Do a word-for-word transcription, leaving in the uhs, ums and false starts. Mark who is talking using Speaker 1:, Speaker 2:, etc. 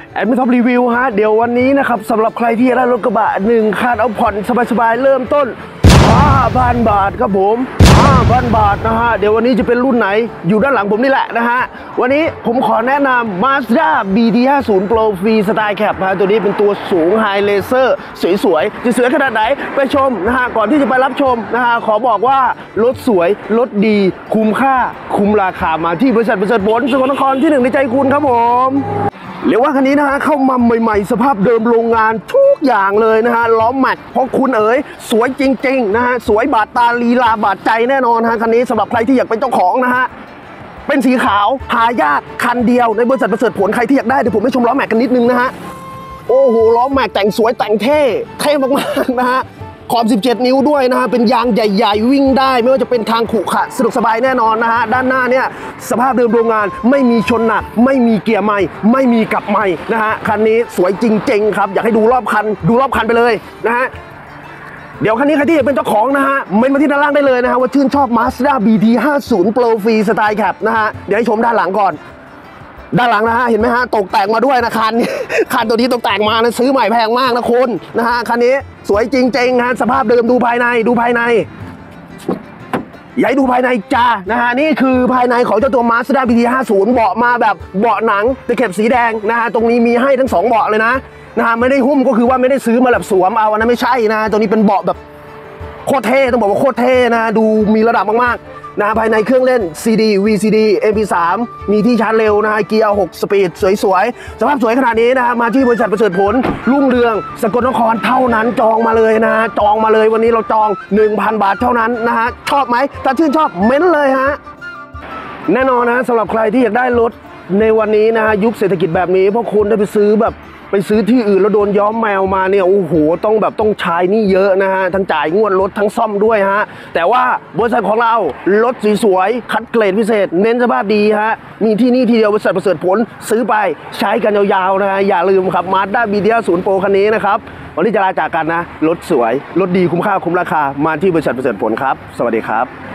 Speaker 1: แอดมินท็อปรีวิวฮะเดี๋ยววันนี้นะครับสำหรับใครที่อยากได้รถกระบะหนึ่งคันเอาผ่อนสบายๆเริ่มต้น ห้าพัน บาทครับผม ห้าพัน บาทนะฮะเดี๋ยววันนี้จะเป็นรุ่นไหนอยู่ด้านหลังผมนี่แหละนะฮะวันนี้ผมขอแนะนำ Mazda บี ที ห้าสิบ Pro Free Style Cap ฮะตัวนี้เป็นตัวสูง High Laser สวยๆจะสวยขนาดไหนไปชมนะฮะก่อนที่จะไปรับชมนะฮะขอบอกว่ารถสวยรถดีคุ้มค่าคุ้มราคามาที่บริษัทประเสริฐผลสกลนครที่หนึ่งในใจคุณครับผมเรียกว่าคันนี้นะฮะเข้ามาใหม่ๆสภาพเดิมโรงงานทุกอย่างเลยนะฮะล้อแม็กเพราะคุณเอ๋ยสวยจริงๆนะฮะสวยบาดตาลีลาบาดใจแน่นอนฮะคันนี้สำหรับใครที่อยากเป็นเจ้าของนะฮะเป็นสีขาวหายากคันเดียวในบริษัทประเสริฐผลใครที่อยากได้เดี๋ยวผมให้ชมล้อแม็กกันนิดนึงนะฮะโอ้โหล้อแม็กแต่งสวยแต่งเท่เท่มากๆนะฮะขอบสิบเจ็ดนิ้วด้วยนะฮะเป็นยางใหญ่ๆวิ่งได้ไม่ว่าจะเป็นทางขรุขระสะดวกสบายแน่นอนนะฮะด้านหน้าเนี่ยสภาพเดิมโรงงานไม่มีชนหนักไม่มีเกียร์ใหม่ไม่มีกลับใหม่นะฮะคันนี้สวยจริงๆครับอยากให้ดูรอบคันดูรอบคันไปเลยนะฮะเดี๋ยวคันนี้ใครที่อยากเป็นเจ้าของนะฮะเมนมาที่ด้านล่างได้เลยนะฮะว่าชื่นชอบ Mazda บี ที ห้าสิบ Pro Free Style Cap นะฮะเดี๋ยวให้ชมด้านหลังก่อนด้านหลังนะฮะเห็นไหมฮะตกแต่งมาด้วยนะคันคันตัวนี้ตกแต่งมานะซื้อใหม่แพงมากนะคุณนะฮะคันนี้สวยจริงๆฮะสภาพเดิมดูภายในดูภายในอยากให้ดูภายในจ้านะฮะนี่คือภายในของเจ้าตัว Mazda บี ที ห้าสิบ เบาะมาแบบเบาะหนังตะเข็บสีแดงนะฮะตรงนี้มีให้ทั้งสองเบาะเลยนะนะฮะไม่ได้หุ้มก็คือว่าไม่ได้ซื้อมาแบบสวมเอาอันนั้นไม่ใช่นะตรงนี้เป็นเบาะแบบโคตรเท่ต้องบอกว่าโคตรเท่นะดูมีระดับมากๆนะภายในเครื่องเล่น ซี ดี วี ซี ดี เอ็ม พี สาม มีที่ชาร์จเร็วนะฮะเกียร์หกสปีดสวยๆสภาพสวยขนาดนี้นะฮะมาที่บริษัทประเสริฐผลรุ่งเรืองสกลนครเท่านั้นจองมาเลยนะฮะจองมาเลยวันนี้เราจอง หนึ่งพัน บาทเท่านั้นนะฮะชอบไหมถ้าชื่นชอบเม้นเลยฮะแน่นอนนะสำหรับใครที่อยากได้รถในวันนี้นะฮะยุคเศรษฐกิจแบบนี้เพราะคุณได้ไปซื้อแบบไปซื้อที่อื่นแล้วโดนย้อมแมวมาเนี่ยโอ้โหต้องแบบต้องใช้นี่เยอะนะฮะทั้งจ่ายงวดรถทั้งซ่อมด้วยฮะแต่ว่าบริษัทของเรารถสวยๆคัดเกรดพิเศษเน้นสภาพดีฮะมีที่นี่ทีเดียวบริษัทประเสริฐผลซื้อไปใช้กันยาวๆนะฮะอย่าลืมครับ Mazda บี ที ห้าสิบ Pro คันนี้นะครับวันนี้จะลาจากกันนะรถสวยรถดีคุ้มค่าคุ้มราคามาที่บริษัทประเสริฐผลครับสวัสดีครับ